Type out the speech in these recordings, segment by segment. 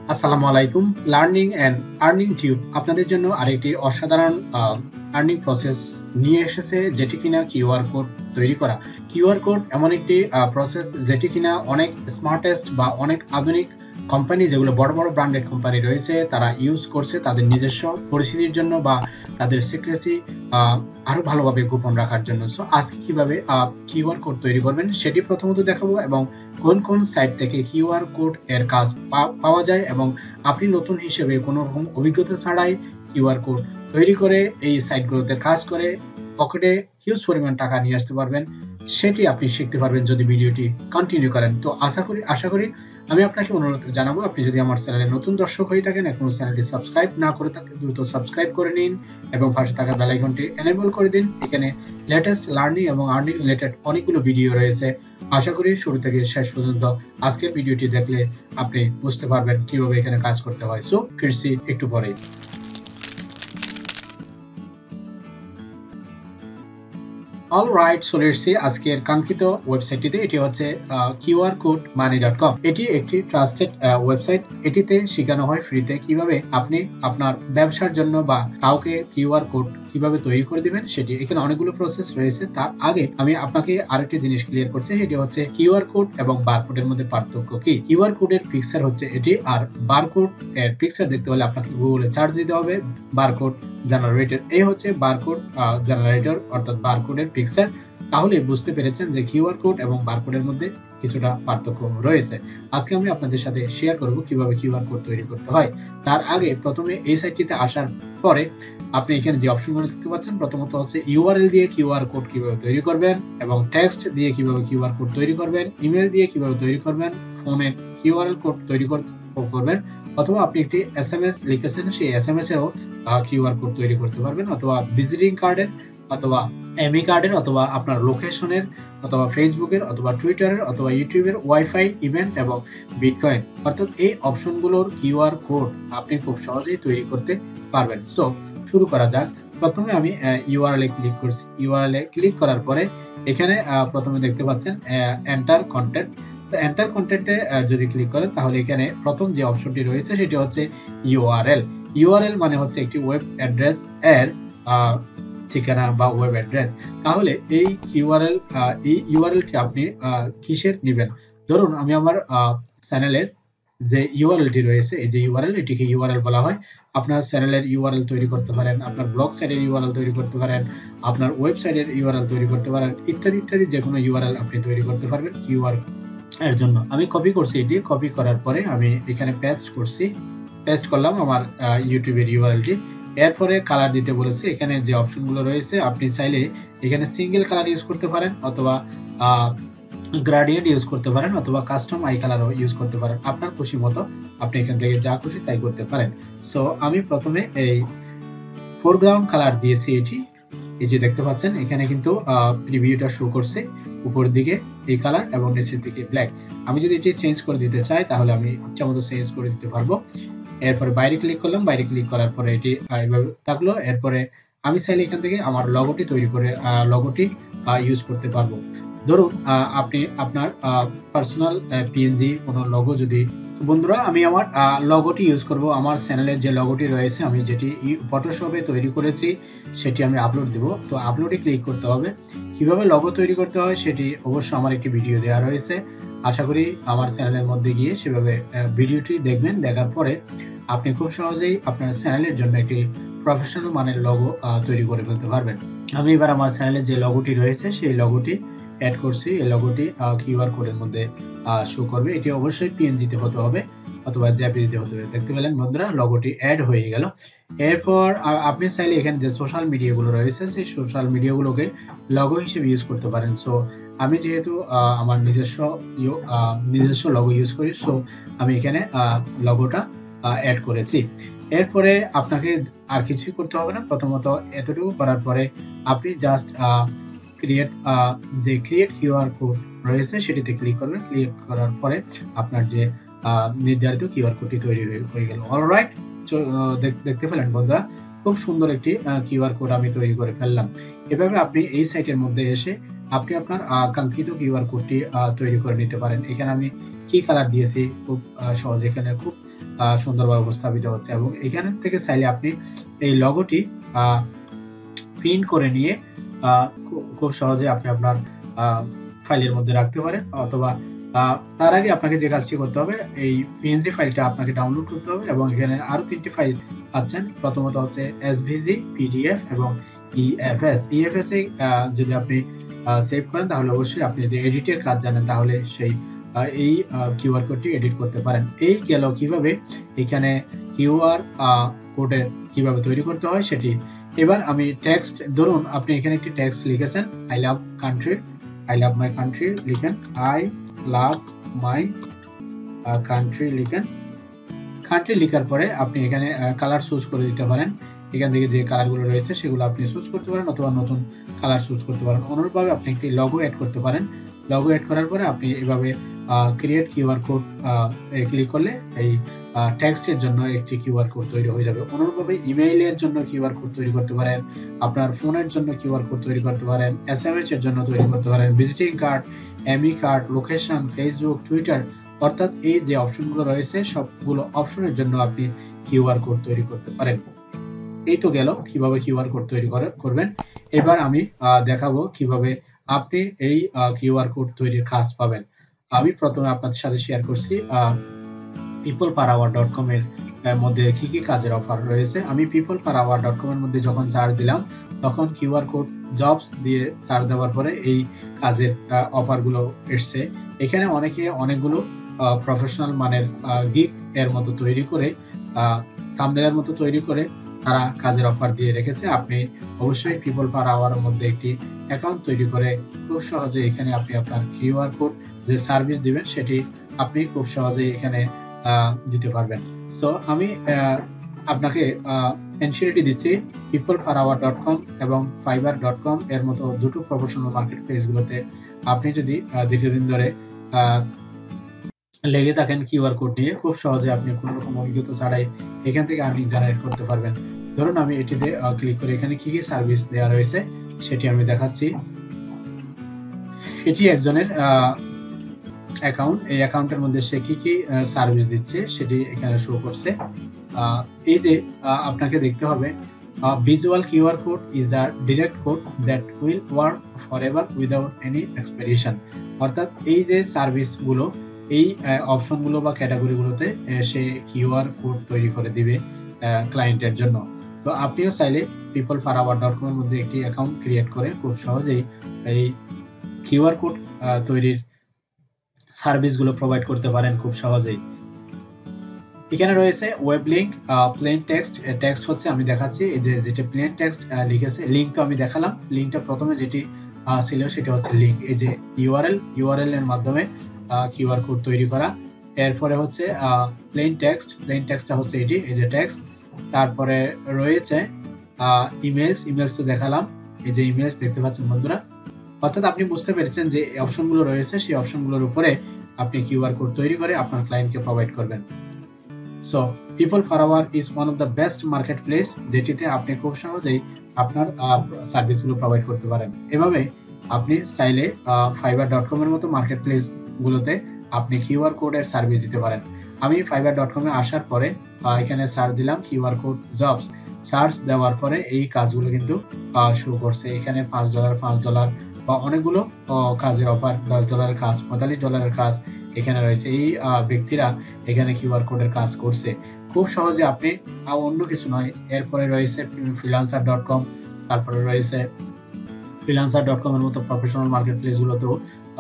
আসসালামু আলাইকুম। Learning and earning tube আপনাদের জন্য আরেকটি অসাধারণ আর্নিং প্রসেস নিয়ে এসেছে, যেটি কিনা কিউআর কোড তৈরি করা। কিউআর কোড এমন একটি প্রসেস যেটি কিনা অনেক স্মার্টেস্ট বা অনেক আধুনিক কোম্পানি, যেগুলো বড় বড় ব্র্যান্ডেড কোম্পানি রয়েছে, তারা ইউজ করছে তাদের নিজস্ব পরিস্থিতির জন্য বা তাদের সিক্রেসি আরো ভালোভাবে গোপন রাখার জন্য। সো আজকে কিভাবে কিউআর কোড তৈরি করবেন সেটি প্রথমত দেখাবো, এবং কোন কোন সাইট থেকে কিউআর কোড এর কাজ পাওয়া যায়, এবং আপনি নতুন হিসেবে কোনো রকম অভিজ্ঞতা ছাড়াই কিউআর কোড তৈরি করে এই সাইটগুলোতে কাজ করে পকেটে হিউজ পরিমাণ টাকা নিয়ে আসতে পারবেন, সেটি আপনি শিখতে পারবেন যদি ভিডিওটি কন্টিনিউ করেন। তো আশা করি আমি আপনাকে অনুরোধ জানাবো, আপনি যদি আমার চ্যানেলে নতুন দর্শক হয়ে থাকেন, এখনো চ্যানেলটি সাবস্ক্রাইব না করে থাকেন দ্রুত সাবস্ক্রাইব করে নিন এবং পাশে থাকা বেল আইকনটি এনেবল করে দিন। এখানে লেটেস্ট লার্নিং এবং আর্নিং রিলেটেড অনেকগুলো ভিডিও রয়েছে। আশা করি শুরু থেকে শেষ পর্যন্ত আজকের ভিডিওটি দেখলে আপনি বুঝতে পারবেন কিভাবে এখানে কাজ করতে হয়। সো ফিরছি একটু পরেই। অলরাইট, চলে এসেছি আজকের কাঙ্ক্ষিত ওয়েবসাইটটিতে। এটি হচ্ছে qrcodemoney.com। এটি একটি ট্রাস্টেড ওয়েবসাইট। এটিতে শেখানো হয় ফ্রিতে কিভাবে আপনি আপনার ব্যবসার জন্য বা কাউকে কিউআর কোড কিভাবে তৈরি করে দিবেন সেটি। এখানে অনেকগুলো প্রসেস রয়েছে। তার আগে আমি আপনাকে আরেকটি জিনিস ক্লিয়ার করছি, সেটি হচ্ছে কিউআর কোড এবং বারকোডের মধ্যে পার্থক্য কি। কিউআর কোডের পিকচার হচ্ছে এটি, আর বারকোড এর পিকচার দেখতে হলে আপনাকে গুগলে সার্চ দিতে হবে বারকোড জেনারেটর। এই হচ্ছে বারকোড জেনারেটর, অর্থাৎ বারকোডের পিকচার। তাহলে বুঝতে পেরেছেন যে কিউআর কোড এবং বারকোডের মধ্যে কিছুটা পার্থক্য রয়েছে। আজকে আমি আপনাদের সাথে শেয়ার করব কিভাবে কিউআর কোড তৈরি করতে হয়। তার আগে প্রথমে এই সাইটটিতে আসার পরে আপনি এখানে যে অপশনগুলো দেখতে পাচ্ছেন, প্রথমত হচ্ছে ইউআরএল দিয়ে কিউআর কোড কিভাবে তৈরি করবেন, এবং টেক্সট দিয়ে কিভাবে কিউআর কোড তৈরি করবেন, ইমেল দিয়ে কিভাবে তৈরি করবেন, ফোনের কিউআরএল কোড তৈরি করবেন, অথবা আপনি একটি এসএমএস লিখেছেন সেই এসএমএস এও কিউআর কোড তৈরি করতে পারবেন, অথবা ভিজিটিং কার্ডের, অথবা এমই কার্ডের, অথবা আপনার লোকেশনের, অথবা ফেসবুকের, অথবা টুইটারের, অথবা ইউটিউবের, ওয়াইফাই, ইভেন্ট এবং বিটকয়েন। অর্থাৎ এই অপশনগুলোর কিউআর কোড আপনি খুব সহজেই তৈরি করতে পারবেন। সো শুরু করা যাক। প্রথমে আমি ইউআরএল এ ক্লিক করছি। ইউআরএল এ ক্লিক করার পরে এখানে প্রথমে দেখতে পাচ্ছেন এন্টার কন্টেন্ট। তো এন্টার কন্টেন্টে যদি ক্লিক করেন তাহলে এখানে প্রথম যে অপশনটি রয়েছে সেটি হচ্ছে ইউআরএল। ইউআরএল মানে হচ্ছে একটি ওয়েব অ্যাড্রেস এর ঠিকানা বা ওয়েব অ্যাড্রেস। তাহলে এই ইউআরএলটি আপনি কিসের নেবেন? ধরুন আমি আমার চ্যানেলের যে ইউআরএলটি রয়েছে, এই যে ইউআরএল, এটিকে ইউআরএল বলা হয়। আপনার চ্যানেলের ইউআরএল তৈরি করতে পারেন, আপনার ব্লগ সাইটের ইউআরএল তৈরি করতে পারেন, আপনার ওয়েবসাইটের ইউআরএল তৈরি করতে পারেন, ইত্যাদি ইত্যাদি যে কোনো ইউআরএল আপনি তৈরি করতে পারবেন কিউআর এর জন্য। আমি কপি করছি, এটি কপি করার পরে আমি এখানে পেস্ট করছি। পেস্ট করলাম আমার ইউটিউবের ইউআরএলটি। এরপরে কালার দিতে বলেছে। এখানে যে অপশনগুলো রয়েছে আপনি চাইলে এখানে সিঙ্গেল কালার ইউজ করতে পারেন, অথবা গ্রেডিয়েন্ট ইউজ করতে পারেন, অথবা কাস্টম আই কালারও ইউজ করতে পারেন। আপনার খুশি মতো আপনি এখান থেকে যা খুশি তাই করতে পারেন। সো আমি প্রথমে এই ফোরগ্রাউন্ড কালার দিয়েছি। এটি এই যে দেখতে পাচ্ছেন এখানে কিন্তু প্রিভিউটা শো করছে, উপরের দিকে এই কালার এবং নিচের দিকে ব্ল্যাক। আমি যদি এটি চেঞ্জ করে দিতে চাই তাহলে আমি ইচ্ছা মতো চেঞ্জ করে দিতে পারবো। এরপরে বাইরে ক্লিক করলাম। বাইরে ক্লিক করার পরে এটি এইভাবে থাকলো। এরপরে আমি চাইলে এখান থেকে আমার লগোটি তৈরি করে লগোটি ইউজ করতে পারবো। ধরুন আপনি আপনার পার্সোনাল পিএনজি কোনো লগো যদি, বন্ধুরা আমি আমার লগোটি ইউজ করব। আমার চ্যানেলের যে লগোটি রয়েছে আমি যেটি ফটোশপে তৈরি করেছি সেটি আমি আপলোড দেব। তো আপলোডে ক্লিক করতে হবে। কিভাবে লগো তৈরি করতে হয় সেটি অবশ্য আমার একটি ভিডিও দেওয়া রয়েছে। আশা করি আমার চ্যানেলের মধ্যে গিয়ে সেভাবে ভিডিওটি দেখবেন। দেখার পরে আপনি খুব সহজেই আপনার চ্যানেলের জন্য একটি প্রফেশনাল মানের লগো তৈরি করে ফেলতে পারবেন। আমি এবার আমার চ্যানেলের যে লগোটি রয়েছে সেই লগোটি অ্যাড করছি। এই লগোটি কিউআর কোডের মধ্যে শো করবে। এটি অবশ্যই পিএনজি তে হতে হবে অথবা জেপিজি তে হতে হবে। দেখতে পেলেন বন্ধুরা, লগোটি অ্যাড হয়ে গেল। এরপর আপনি চাইলে এখানে যে সোশ্যাল মিডিয়াগুলো রয়েছে সেই সোশ্যাল মিডিয়াগুলোকে লগো হিসেবে ইউজ করতে পারেন। সো আমি যেহেতু আমার নিজস্ব লগো ইউজ করি, সো আমি এখানে লগোটা অ্যাড করেছি। এরপরে আপনাকে আর কিছুই করতে হবে না। প্রথমত এতটুকু করার পরে আপনি জাস্ট ক্রিয়েট কিউআর কোড রয়েছে সেটিতে ক্লিক করবেন। ক্লিক করার পরে আপনার যে নির্ধারিত কিউআর কোডটি তৈরি হয়ে গেল। অলরাইট, দেখতে পেলেন বন্ধুরা, খুব সুন্দর একটি কিউআর কোড আমি তৈরি করে ফেললাম। এভাবে আপনি এই সাইটের মধ্যে এসে আপনি আপনার কাঙ্ক্ষিত কিউআর কোডটি তৈরি করে নিতে পারেন। এখানে আমি কি কালার দিয়েছি খুব সহজে এখানে খুব সুন্দরভাবে উপস্থাপিত হচ্ছে এবং এখান থেকে চাইলে আপনি এই লোগোটি প্রিন্ট করে নিয়ে খুব সহজে আপনি আপনার ফাইলের মধ্যে রাখতে পারেন, অথবা তার আগে আপনাকে যে কাজটি করতে হবে এই পিএনজি ফাইলটা আপনাকে ডাউনলোড করতে হবে এবং এখানে আরো 3টি ফাইল পাচ্ছেন। প্রথমত হচ্ছে এসভিজি, পিডিএফ এবং ইএফএস। ইএফএস এ যদি আপনি সেভ করেন তাহলে অবশ্যই আপনি যদি এডিটের কাজ জানেন তাহলে সেই এই কিউআর কোডটি এডিট করতে পারেন। এই গেল কিভাবে এখানে কিউআর কোডের কিভাবে তৈরি করতে হয় সেটি। এবার আমি টেক্সট, ধরুন আপনি এখানে একটি টেক্সট লিখেছেন, I love country, I love my country লিখেন, আই লাভ মাই কান্ট্রি লিখেন। কান্ট্রি লেখার পরে আপনি এখানে কালার চুজ করে দিতে পারেন। এখান থেকে যে কালারগুলো রয়েছে সেগুলো আপনি চুজ করতে পারেন অথবা নতুন কালার চুজ করতে পারেন। অনুরূপভাবে আপনি একটি লোগো অ্যাড করতে পারেন। লোগো অ্যাড করার পরে আপনি এভাবে ক্রিয়েট কিউআর কোড ক্লিক করলে এই টেক্সটের জন্য একটি কিউআর কোড তৈরি হয়ে যাবে। অনুরূপভাবে ইমেইলের জন্য কিউআর কোড তৈরি করতে পারেন, আপনার ফোনের জন্য কিউআর কোড তৈরি করতে পারেন, এসএমএস এর জন্য তৈরি করতে পারেন, visiting card, ME card, location, Facebook, Twitter, অর্থাৎ এই যে অপশনগুলো রয়েছে সবগুলো অপশনের জন্য আপনি কিউআর কোড তৈরি করতে পারেন। এই তো গেল কিভাবে কিউআর কোড তৈরি করবেন। এবার আমি দেখাবো কিভাবে আপনি এই কিউআর কোড তৈরির কাজ পাবেন। আমি প্রথমে আপনাদের সাথে শেয়ার করছি peopleperhour.com এর মধ্যে কি কি কাজের অফার রয়েছে। আমি peopleperhour.com এর মধ্যে যখন সার্চ দিলাম তখন কিউআর কোড জবস দিয়ে সার্চ দেওয়ার পরে এই কাজের অফারগুলো এসছে। এখানে অনেকে অনেকগুলো প্রফেশনাল মানের গিগ এর মতো তৈরি করে, থাম্বনেলের মতো তৈরি করে তারা কাজের অফার দিয়ে রেখেছে। আপনি অবশ্যই peopleperhour এর মধ্যে একটি অ্যাকাউন্ট তৈরি করে খুব সহজে এখানে আপনি আপনার কিউআর কোড যে সার্ভিস দিবেন সেটি আপনি খুব সহজেই এখানে দিতে পারবেন। সো আমি আপনাকে এনসিডিটি দিচ্ছি peopleperhour.com এবং fiverr.com এর মতো দুটো প্রফেশনাল মার্কেট প্লেসগুলোতে আপনি যদি দীর্ঘদিন ধরে লেগে থাকেন কিউআর কোড নিয়ে, খুব সহজে আপনি কোনো রকম অভিজ্ঞতা ছাড়াই এখান থেকে আর্নিং জেনারেট করতে পারবেন। ধরুন আমি এটিতে ক্লিক করে এখানে কি কি সার্ভিস দেওয়া রয়েছে সেটি আমি দেখাচ্ছি। এটি একজনের অ্যাকাউন্ট, এই অ্যাকাউন্টের মধ্যে সে কি কি সার্ভিস দিচ্ছে সেটি এখানে শো করছে। এই যে আপনাকে দেখতে হবে visual QR code is a direct code that will work forever without any expiration. অর্থাৎ এই যে সার্ভিসগুলো, এই অপশনগুলো বা ক্যাটাগরিগুলোতে সে কিউআর কোড তৈরি করে দিবে ক্লায়েন্টের জন্য। তো আপনিও চাইলে peopleperhour.com এর মধ্যে একটি অ্যাকাউন্ট ক্রিয়েট করে খুব সহজেই এই কিউআর কোড তৈরির সার্ভিসগুলো প্রোভাইড করতে পারেন খুব সহজেই। এখানে রয়েছে web link, plain text. Text হচ্ছে আমি দেখাচ্ছি এই যে যেটা প্লেন টেক্সট লিখেছে, লিংক তো আমি দেখালাম। লিংকটা প্রথমে যেটি ছিল সেটা হচ্ছে লিংক, এই যে ইউআরএল এর মাধ্যমে কিউআর কোড তৈরি করা। এরপরে হচ্ছে প্লেন টেক্সট, প্লেন টেক্সটটা হচ্ছে এটি, এই যে টেক্সট। তারপরে রয়েছে ইমেলস তো দেখালাম, এই যে ইমেলস দেখতে পাচ্ছেন বন্ধুরা। অর্থাৎ আপনি বুঝতে পেরেছেন যে অপশনগুলো রয়েছে সেই অপশনগুলোর উপরে আপনি কিউআর কোড তৈরি করে আপনার ক্লায়েন্টকে প্রোভাইড করবেন। So peopleperhour is one of the best market place, যেটিতে আপনি খুব সহজেই আপনার সার্ভিসগুলো প্রোভাইড করতে পারেন। এভাবে আপনি চাইলে fiverr.com এর মতো মার্কেট প্লেস গুলোতে আপনি কিউআর কোডের সার্ভিস দিতে পারেন। আমি fiverr.com এ আসার পরে এখানে সার্চ দিলাম কিউআর কোড জবস। সার্চ দেওয়ার পরে এই কাজগুলো কিন্তু শুরু করছে। এখানে $5 বা অনেকগুলো কাজের অফার, $10 কাজ, $45 কাজ এখানে রয়েছে। এই ব্যক্তিরা এখানে কিউআর কোডের কাজ করছে খুব সহজে। আপনি অন্য কিছু নয়। এরপরে রয়েছে freelancer.com, তারপরে রয়েছে freelancer.com এর মতো প্রফেশনাল মার্কেট প্লেসগুলোতেও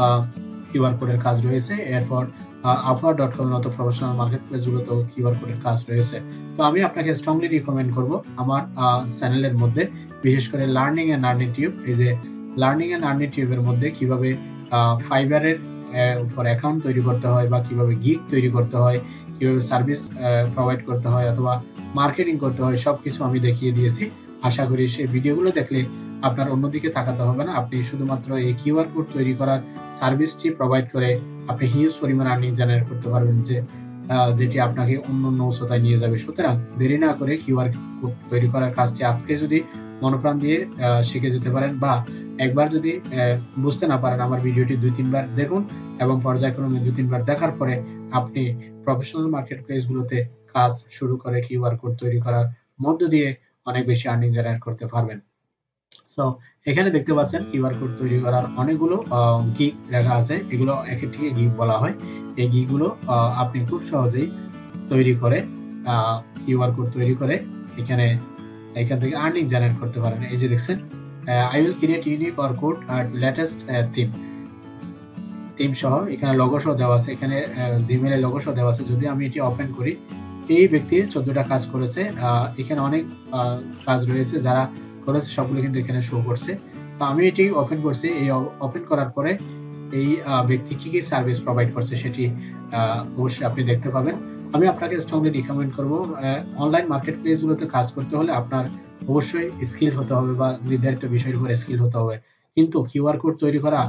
কিউআর কোডের কাজ রয়েছে। এরপর upwork.com এর মতো প্রফেশনাল মার্কেট প্লেসগুলোতেও কিউআর কোডের কাজ রয়েছে। তো আমি আপনাকে স্ট্রংলি রিকমেন্ড করব আমার চ্যানেলের মধ্যে, বিশেষ করে লার্নিং এন্ড আর্নিং টিউব। এই যে লার্নিং এন্ড আর্নিং টিউবের মধ্যে কিভাবে ফাইবারের উপর অ্যাকাউন্ট তৈরি করতে হয় বা কিভাবে গিগ তৈরি করতে হয়, কিভাবে সার্ভিস প্রোভাইড করতে হয় অথবা মার্কেটিং করতে হয়, সবকিছু আমি দেখিয়ে দিয়েছি। আশা করি সেই ভিডিওগুলো দেখলে আপনার অন্যদিকে তাকাতে হবে না। আপনি শুধুমাত্র এই কিউআর কোড তৈরি করার সার্ভিসটি প্রোভাইড করে আপনি হিউজ পরিমাণ আর্নিং জেনারেট করতে পারবেন, যেটি আপনাকে অন্য উচ্চতায় নিয়ে যাবে। সুতরাং দেরি না করে কিউআর কোড তৈরি করার কাজটি আজকে যদি মনোপ্রাণ দিয়ে শিখে যেতে পারেন বা একবার যদি বুঝতে না পারেন আমার ভিডিওটি 2-3 বার দেখুন এবং পর্যায়ক্রমে 2-3 বার দেখার পরে আপনি প্রফেশনাল মার্কেট প্লেসগুলোতে কাজ শুরু করে কিউআর কোড তৈরি করার মধ্য দিয়ে অনেক বেশি আর্নিং জেনারেট করতে পারবেন। সো এখানে দেখতে পাচ্ছেন কিউআর কোড তৈরি করার অনেকগুলো গিগ লেখা আছে, এগুলো এক-একটিকে গিগ বলা হয়। এই গিগগুলো আপনি খুব সহজেই তৈরি করে কিউআর কোড তৈরি করে এখান থেকে আর্নিং জেনারেট করতে পারেন। এই যে দেখছেন I will create unique QR code আর লেটেস্ট থিম সহ এখানে লোগো সহ দেওয়া আছে, এখানে জিমেইলের লোগো সহ দেওয়া আছে। যদি আমি এটি ওপেন করি, এই ব্যক্তি 14টা কাজ করেছে, এখানে অনেক কাজ রয়েছে যারা করেছে সবগুলো কিন্তু এখানে শো করছে। তো আমি এটি ওপেন করছি, এই ওপেন করার পরে এই ব্যক্তি কি কি সার্ভিস প্রোভাইড করছে সেটি অবশ্যই আপনি দেখতে পাবেন। আমি আপনাকে স্ট্রংলি রিকমেন্ড করব, অনলাইন মার্কেট প্লেসগুলোতে কাজ করতে হলে আপনার অবশ্যই স্কিল হতে হবে বা নির্ধারিত বিষয়ের উপর স্কিল হতে হবে। কিন্তু কিউআর কোড তৈরি করা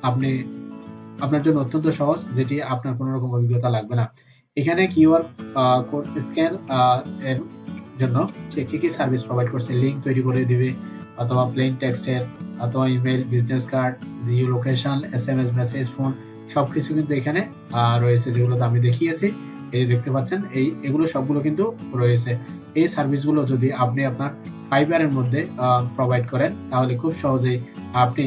আপনার জন্য অত্যন্ত সহজ, যেটি আপনার কোনো রকম অভিজ্ঞতা লাগবে না। এখানে কিউআর কোড স্ক্যান এর জন্য সে কি সার্ভিস প্রোভাইড করছে, লিংক তৈরি করে দিবে অথবা প্লেন টেক্সটের অথবা email, business card, geo location, SMS message, phone সবকিছু কিন্তু এখানে রয়েছে, যেগুলো আমি দেখিয়েছি। এই দেখতে পাচ্ছেন এগুলো সবগুলো কিন্তু রয়েছে। এই সার্ভিসগুলো যদি আপনি আপনার ফাইবারের মধ্যে প্রোভাইড করেন তাহলে খুব সহজেই আপনি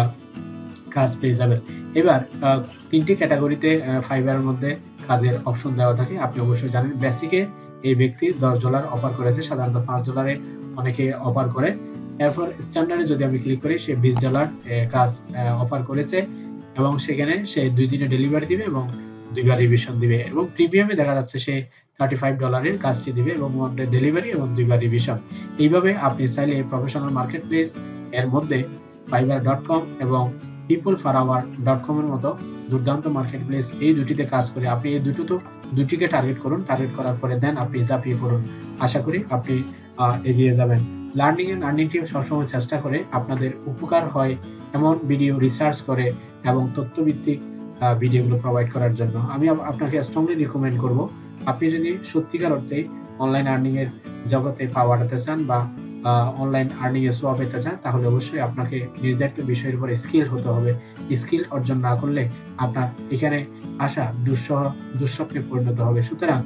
কাজ পেয়ে যাবেন। এবার 3টি ক্যাটাগরিতে ফাইবারের মধ্যে কাজের অপশন দেওয়া থাকে, আপনি অবশ্যই জানেন। বেসিকে এই ব্যক্তি $10 অফার করেছে, সাধারণত $5 অনেকে অফার করে। এরপর স্ট্যান্ডার্ডে যদি আমি ক্লিক করি, সে $20 কাজ অফার করেছে এবং সেখানে সে 2 দিনে ডেলিভারি দিবে এবং 2 বার রিভিশন দিবে। এবং প্রিমিয়ামে দেখা যাচ্ছে সে $35 কাজটি দিবে এবং 1 ডে ডেলিভারি এবং 2 বার রিভিশন। এইভাবে আপনি চাইলে প্রফেশনাল মার্কেট প্লেস এর মধ্যে fiverr.com এবং peopleforhour.com এর মতো দুর্দান্ত মার্কেট প্লেস, এই দুটিতে কাজ করে আপনি এই দুটিকে টার্গেট করুন। টার্গেট করার পরে দেন আপনি ঝাঁপিয়ে পড়ুন। আশা করি আপনি এগিয়ে যাবেন। লার্নিং এন্ড আর্নিং টিম সবসময় চেষ্টা করে আপনাদের উপকার হয় এমন ভিডিও রিসার্চ করে এবং তথ্যভিত্তিক ভিডিওগুলো প্রোভাইড করার জন্য। আমি আপনাকে স্ট্রংলি রিকমেন্ড করব, আপনি যদি সত্যিকার অর্থে অনলাইন আর্নিং এর জগতে পা বাড়াতে চান বা অনলাইন আর্নিং এ সোয়া পেতে চান, তাহলে অবশ্যই আপনাকে নির্ধারিত বিষয়ের উপর স্কিল হতে হবে। স্কিল অর্জন না করলে আপনার এখানে আসা দুঃস্বপ্নে পরিণত হবে। সুতরাং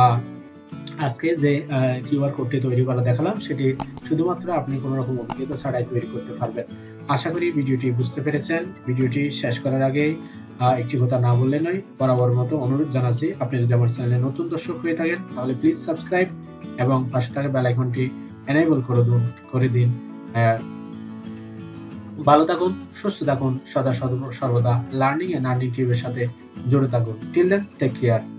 আজকে যে কিউআর কোডটি তৈরি করা দেখালাম সেটি শুধুমাত্র আপনি কোনো রকম অভিজ্ঞতা ছাড়াই তৈরি করতে পারবেন। আশা করি ভিডিওটি বুঝতে পেরেছেন। ভিডিওটি শেষ করার আগে একটি কথা না বললে নয়, বরাবর মতো অনুরোধ জানাচ্ছি, আপনি যদি আমার চ্যানেলে নতুন দর্শক হয়ে থাকেন তাহলে প্লিজ সাবস্ক্রাইব এবং পাশে থাকা বেল আইকনটি এনেবল করে দিন। ভালো থাকুন, সুস্থ থাকুন, সদা সর্বদা লার্নিং এন্ড আর্নিং টিউবের সাথে জুড়ে থাকুন। Till then, take care.